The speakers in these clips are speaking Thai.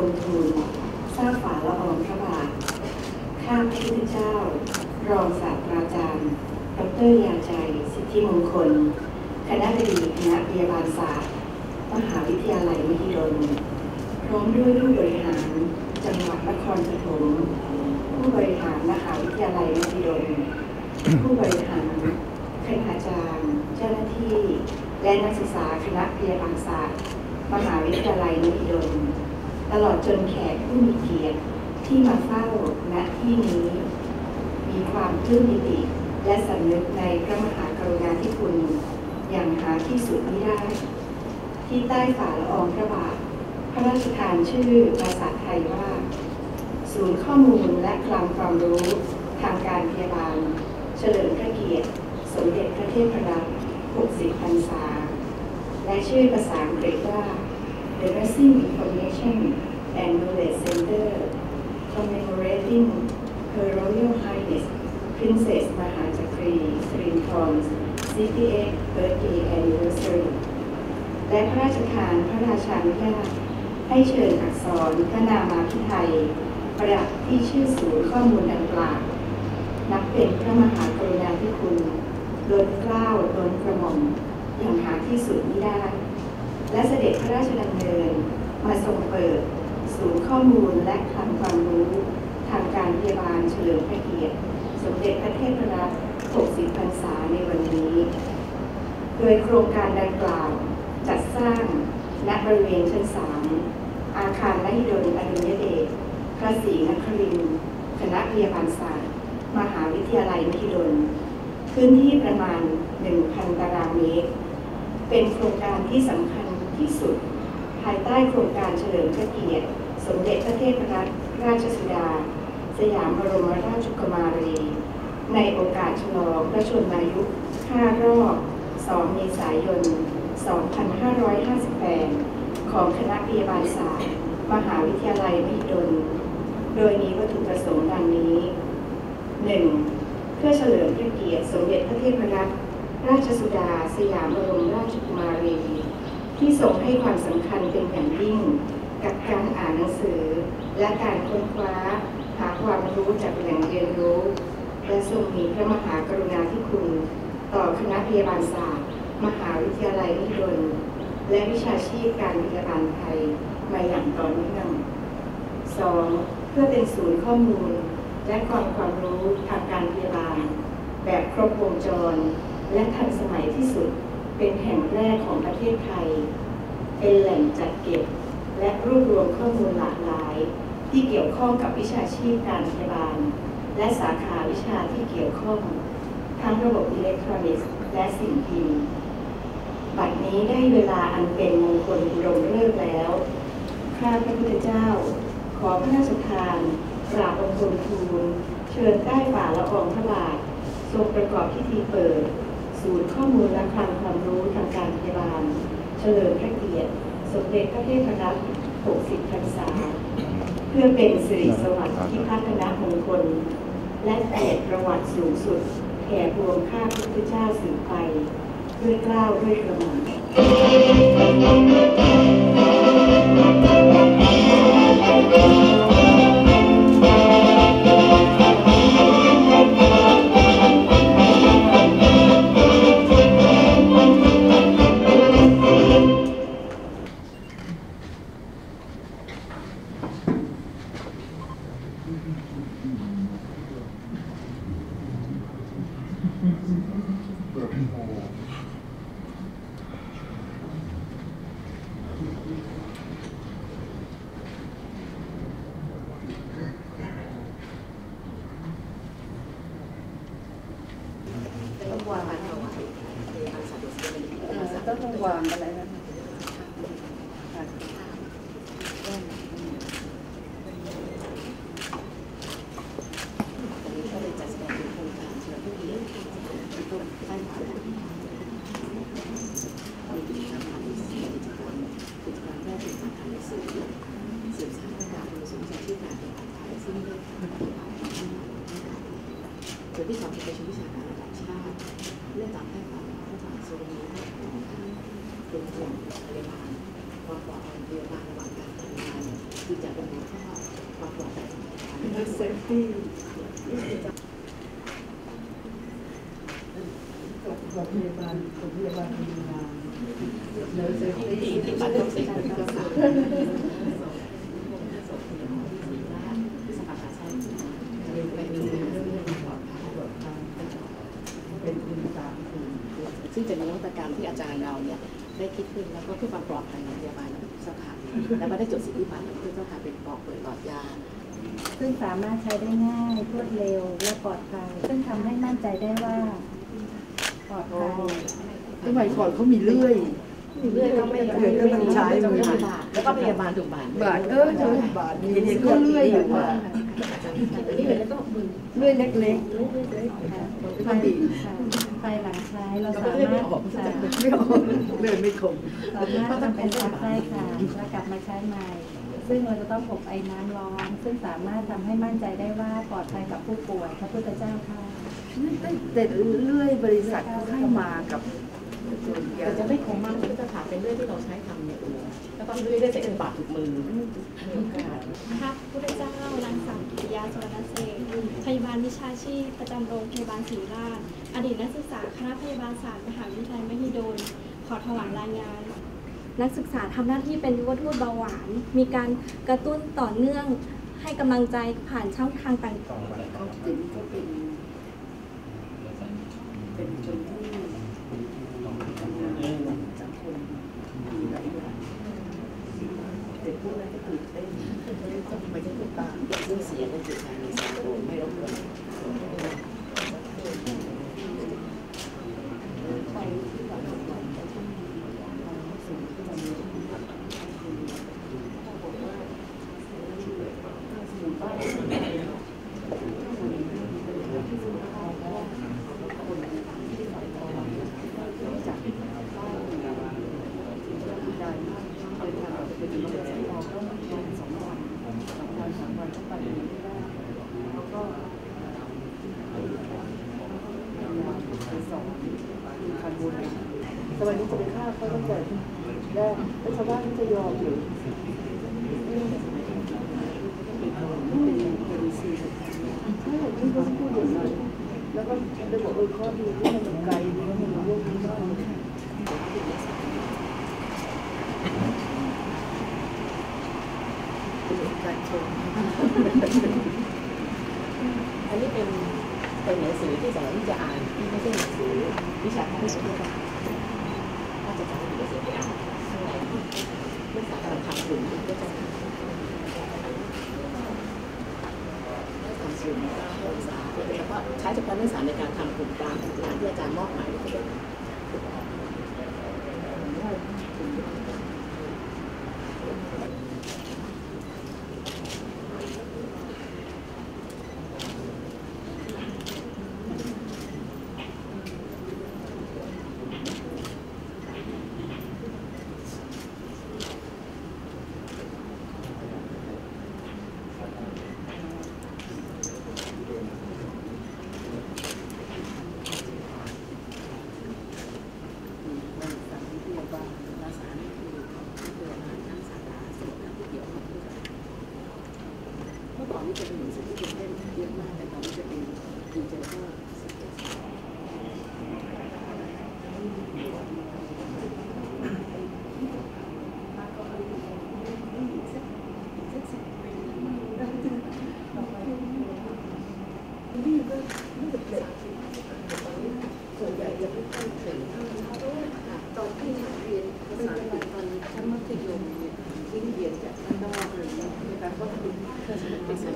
มทูลทราบฝ่าละอองพระบาทข้าพระพุทธเจ้ารองศาสตราจารย์ดร.ยาใจสิทธิมงคลคณะบดีคณะพยาบาลศาสตร์มหาวิทยาลัยมหิดลพร้อมด้วยผู้บริหารจังหวัดนครปฐมผู้บริหารมหาวิทยาลัยมหิดลผู้บริหารคณาจารย์เจ้าหน้าที่และนักศึกษาคณะพยาบาลศาสตร์มหาวิทยาลัยมหิดลตลอดจนแขกผู้มีเกียรติที่มาเฝ้าณที่นี้มีความปลื้มปิติและสำนึกในพระมหากรุณาธิคุณอย่างหาที่สุดมิได้ที่ใต้ฝ่าละอองพระบาทพระราชทานชื่อภาษาไทยว่าศูนย์ข้อมูลและคลังความรู้ทางการพยาบาลเฉลิมพระเกียรติสมเด็จพระเทพรัตน์60 พรรษาและชื่อภาษาอังกฤษว่า The Nursing Information and Knowledge Center commemorating Her Royal Highness Princess Mahajakri Sirinthorn's 68th birthday anniversary และพระราชทานพระราชานุญาตให้เชิญอักษรพระนามาภิไธยประดับที่ชื่อศูนย์ข้อมูลดังกล่าวนับเป็นพระมหากรุณาธิคุณล้นเกล้าล้นกระหม่อมอย่างหาที่สุดมิได้และเสด็จพระราชดำเนินมาทรงเปิดศูนย์ข้อมูลและคลังความรู้ทางการพยาบาลเฉลิมพระเกียรติสมเด็จพระเทพรัตน์60 พรรษาในวันนี้โดยโครงการดังกล่าวจัดสร้างณบริเวณชั้น 3อาคารมหิดลอดุลยเดชพระศรีนครินทร์คณะพยาบาลศาสตร์มหาวิทยาลัยมหิดลพื้นที่ประมาณ 1,000 ตารางเมตรเป็นโครงการที่สำคัญที่สุดภายใต้โครงการเฉลิมพระเกียรติสมเด็จพระเทพรัตนราชสุดาสยามบรมราชกุมารีในโอกาสฉลองพระชนมายุ 5 รอบ 2 เมษายน 2558 ของคณะพยาบาลศาสตร์มหาวิทยาลัยมหิดลโดยมีวัตถุประสงค์ดังนี้ 1. เพื่อเฉลิมพระเกียรติสมเด็จพระเทพรัตนราชสุดาสยามบรมราชกุมารีที่ทรงให้ความสำคัญเป็นอย่างยิ่งกับการอ่านหนังสือและการค้นคว้าหาความรู้จากแหล่งเรียนรู้และทรงมีพระมหากรุณาธิคุณต่อคณะพยาบาลศาสตร์มหาวิทยาลัยมหิดลและวิชาชีพการพยาบาลไทยมาอย่างต่อเนื่อง 2. เพื่อเป็นศูนย์ข้อมูลและความรู้ทางการพยาบาลแบบครบวงจรและทันสมัยที่สุดเป็นแห่งแรกของประเทศไทยเป็นแหล่งจัดเก็บและรวบรวมข้อมูลหลากหลายที่เกี่ยวข้องกับวิชาชีพการพยาบาลและสาขาวิชาที่เกี่ยวข้องทั้งระบบอิเล็กทรอนิกส์และสิ่งพิมพ์บัดนี้ได้เวลาอันเป็นมงคลอุดมฤกษ์แล้วข้าพระพุทธเจ้าขอพระราชทานกราบบังคมทูลเชิญใต้ฝ่าละอองพระบาททรงประกอบพิธีเปิดศูนย์ข้อมูลและคลังความรู้ทางการพยาบาลเฉลิมพระเกียรติสมเด็จพระเทพรัตน์60 พรรษาเพื่อเป็นสิริสวัสดิ์ที่พัฒนามงคลและเกียรติประวัติสูงสุดแก่ปวงข้าพระพุทธเจ้าสืบไปด้วยเกล้าด้วยกระหม่อมต้องวางอะไรนะส่วนที่สองคือประชุมวิชาการระดับชาติเรื่องตามแพทย์ความผู้ทางส่วนนี้ของท่านเป็นห่วงพยาบาลความปลอดภัยพยาบาลระหว่างการทำงานคือจะเป็นหัวข้อความปลอดภัยเซฟตี้โรงพยาบาลมีงานเนื้อเซฟตี้ที่ปัดต้องเซ็นก็สามซึ่งเป็นนวัตกรรมที่อาจารย์เราเนี่ยได้คิดขึ้นแล้วก็เพื่อความปลอดภัยของพยาบาลและผู้สัมผัสแล้วก็ได้จดสิทธิบัตรเพื่อเจ้าค่ะเป็นปลอกเปิดหลอดยาซึ่งสามารถใช้ได้ง่ายรวดเร็วและปลอดภัยซึ่งทำให้มั่นใจได้ว่าปลอดภัยสมัยก่อนเขามีเลื่อยก็ไม่ใช้แล้วก็พยาบาลถูกบาทบาทบาทนี่ก็เลื่อยอยู่ว่าเลื่อยเล็กๆภายหลังใช้เราสามารถเลื่อยไม่คมสามารถทำเป็นซักได้ค่ะแล้วกลับมาใช้ใหม่ซึ่งเราจะต้องอบไอ้น้ำร้อนซึ่งสามารถทำให้มั่นใจได้ว่าปลอดภัยกับผู้ป่วยพระพุทธเจ้าค่ะแต่เลื่อยบริษัทเขาให้มากับแต่จะไม่คงมากก็จะถามเป็นเลื่อยที่เราใช้ทำเนี่ยแล้วก็เลื่อยได้ใส่บาทถูกมือพระพุทธเจ้านางสาวกิติยาสวรรณเสนพยาบาลวิชาชีพประจำโรงพยาบาลศิริราชอดีตนักศึกษาคณะพยาบาลศาสตร์มหาวิทยาลัยมหิดลขอถวายรายงานนักศึกษาทำหน้าที่เป็นยุวทูตเบาหวานมีการกระตุ้นต่อเนื่องให้กำลังใจผ่านช่องทางต่างๆเป็นคนที่สังคมมีหลายอย่างเด็กพวกนั้นก็ตื่นเต้นไม่ใช่ตุ๊กตาซึ่งเสียงมันจุดทางในสากลไม่รบกวนสมัยนี้จะไปฆ่าเขาตั้งแต่แรกแล้วชาวบ้านจะยอมหรือใช่ที่เขาพูดอย่างนั้นแล้วก็ได้บอกข้อดีที่มันไกลดีมันมีเรื่องนี้มากการชมอันนี้เป็นหนังสือที่สอนที่จะอ่านที่ไม่ใช่หนังสือวิชาการที่จะถ้าจะจำอยู่ในเสียงอ่านข้างในเรื่องสารทำกลุ่มก็จะทำกลุ่มก็สารแล้วก็ใช้เฉพาะนักศึกษาในการทำกลุ่มตามงานที่อาจารย์มอบหมายให้เขานี่จะเป็นหนังสือที่เป็นเล่มเยอะมากแต่ตอนนี้จะเป็นดีเจก็ส่วนใหญ่จะไม่ค่อยถึงตอนที่เรียนภาษาอังกฤษตอนชั้นมัธยมเนี่ยที่เรียนจากข้างนอกเลยนะคะก็เป็นเป็นสาย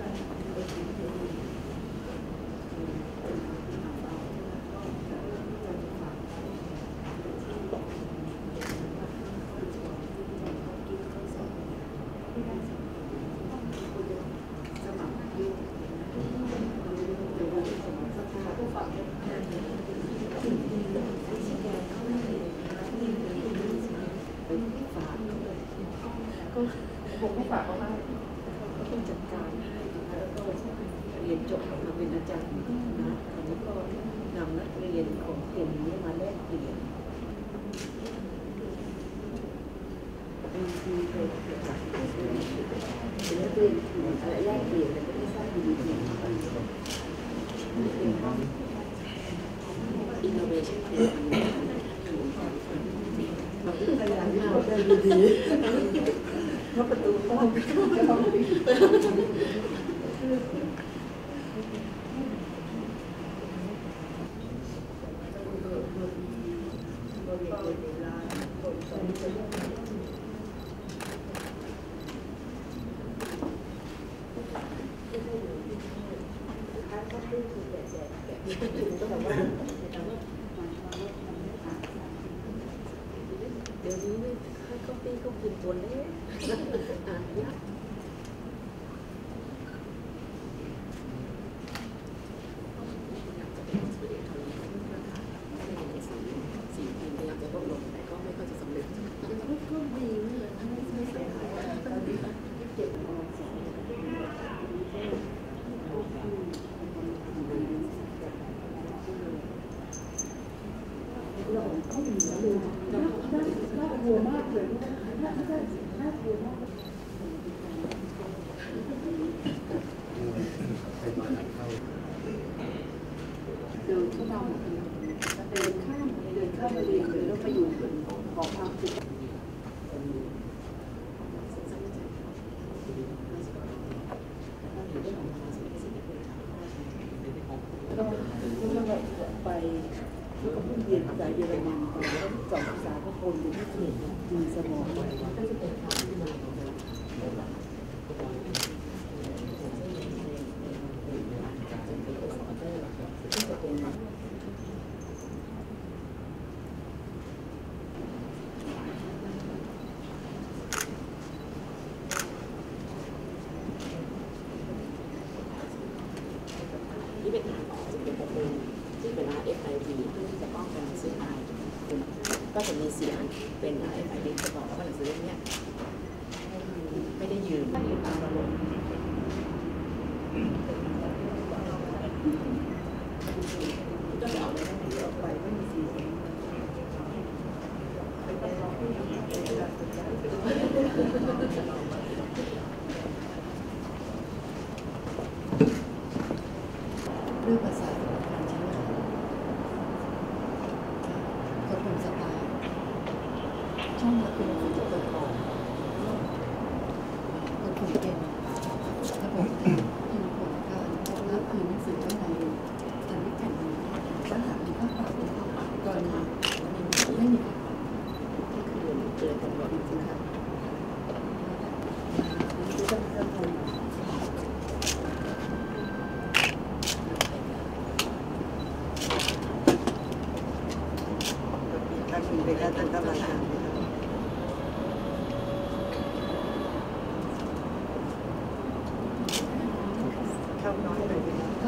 ผมก็ฝากเขาให้ก็ต้องจัดการให้แล้วก็เรียนจบมาเป็นอาจารย์นะแล้วก็นำนักเรียนของเก่งนี้มาแลกเปลี่ยนแลกเปลี่ยนแต่ก็ไม่ทราบดีๆอินโนเวชั่นพยายามที่เราได้ดีๆเพราะประตูต้องเดี๋ยวนี้ไม่ค่าคอฟฟี่ก็กินตัวเล็กสิ่งที่พยายามจะลดลงแต่ก็ไม่ค่อยจะสำเร็จก็ดีเลยไม่เสียหายเก็บเอาเราเขามีเลยน่ากลัวมากเลยน่ากลัวมากเดินเข้ามาเดินข้ามมาเรียนเลยแล้วไปอยู่หอพักคือไปแล้วก็เพิ่งเรียนภาษาเยอรมันไปแล้วสอนภาษาก็คนอยู่ที่เขตมีสมองก็จะเป็นนี่เป็นทางออกจะเป็นประตูที่เป็น RFID เพื่อที่จะป้องกันซื้อขายก็จะมีเสียงเป็น RFID จะบอกว่าหนังสือเล่มนี้ไม่ได้ยืมตามระบบก็จะเอาไปได้เยอะไปไม่มีสีเรื่องภาษาการใช้งานกดปุ่มสตาร์ช่องรับเป็นจะเปิดออกกดปุ่มเป็นระบบพิมพ์ผลการรับคืนหนังสือข้างในแต่ไม่แผ่นนี้ปัญหามีข้อความกรณีไม่มีข้อความก็คือเกิดเป็นแบบนี้ค่ะเป็นการตั้งกรรมการเข้าน้อยไป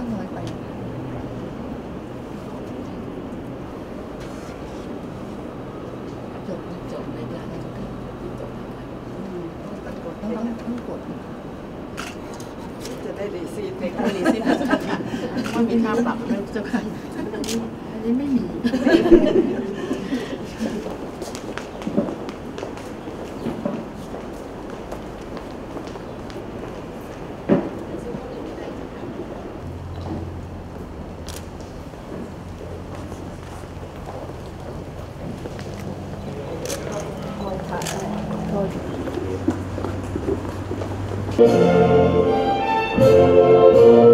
จบในการให้ทุกท่านจบต้องกดจะได้รีซีทในการรีซีทว่ามีค่าปรับไหมเจ้าค่ะอันนี้ไม่มี Thank you.